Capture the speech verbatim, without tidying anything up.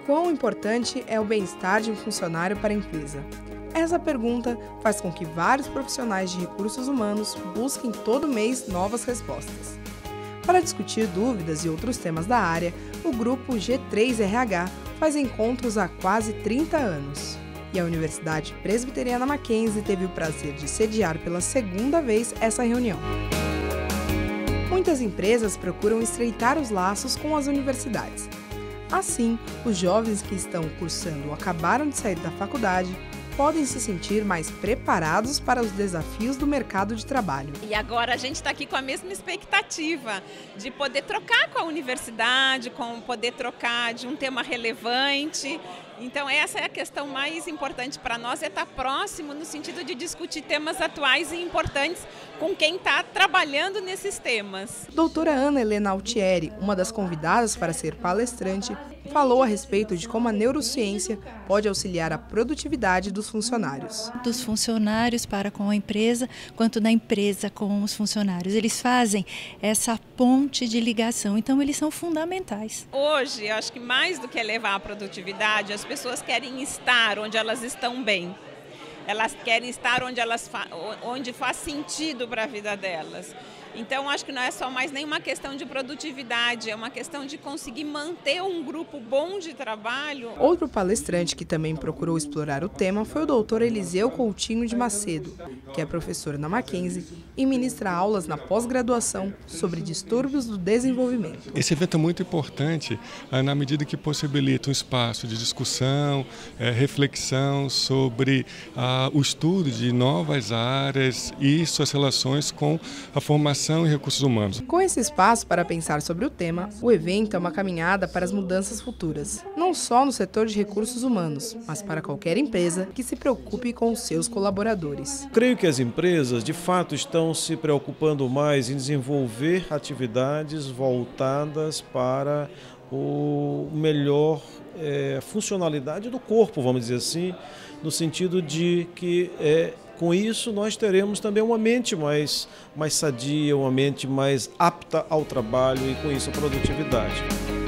Quão importante é o bem-estar de um funcionário para a empresa? Essa pergunta faz com que vários profissionais de recursos humanos busquem todo mês novas respostas. Para discutir dúvidas e outros temas da área, o grupo G três R H faz encontros há quase trinta anos. E a Universidade Presbiteriana Mackenzie teve o prazer de sediar pela segunda vez essa reunião. Muitas empresas procuram estreitar os laços com as universidades. Assim, os jovens que estão cursando ou acabaram de sair da faculdade podem se sentir mais preparados para os desafios do mercado de trabalho. E agora a gente está aqui com a mesma expectativa de poder trocar com a universidade, com poder trocar de um tema relevante. Então essa é a questão mais importante para nós, é estar próximo no sentido de discutir temas atuais e importantes com quem está trabalhando nesses temas. Doutora Ana Helena Altieri, uma das convidadas para ser palestrante, falou a respeito de como a neurociência pode auxiliar a produtividade dos funcionários. Dos funcionários para com a empresa, quanto da empresa com os funcionários. Eles fazem essa ponte de ligação, então eles são fundamentais. Hoje, eu acho que mais do que elevar a produtividade, as pessoas querem estar onde elas estão bem. Elas querem estar onde, elas fa- onde faz sentido para a vida delas. Então, acho que não é só mais nenhuma questão de produtividade, é uma questão de conseguir manter um grupo bom de trabalho. Outro palestrante que também procurou explorar o tema foi o doutor Eliseu Coutinho de Macedo, que é professor na Mackenzie e ministra aulas na pós-graduação sobre distúrbios do desenvolvimento. Esse evento é muito importante na medida que possibilita um espaço de discussão, é, reflexão sobre ah, o estudo de novas áreas e suas relações com a formação e recursos humanos. Com esse espaço para pensar sobre o tema, o evento é uma caminhada para as mudanças futuras, não só no setor de recursos humanos, mas para qualquer empresa que se preocupe com os seus colaboradores. Creio que as empresas, de fato, estão se preocupando mais em desenvolver atividades voltadas para o melhor é, funcionalidade do corpo, vamos dizer assim, no sentido de que é, com isso nós teremos também uma mente mais, mais sadia, uma mente mais apta ao trabalho e com isso a produtividade.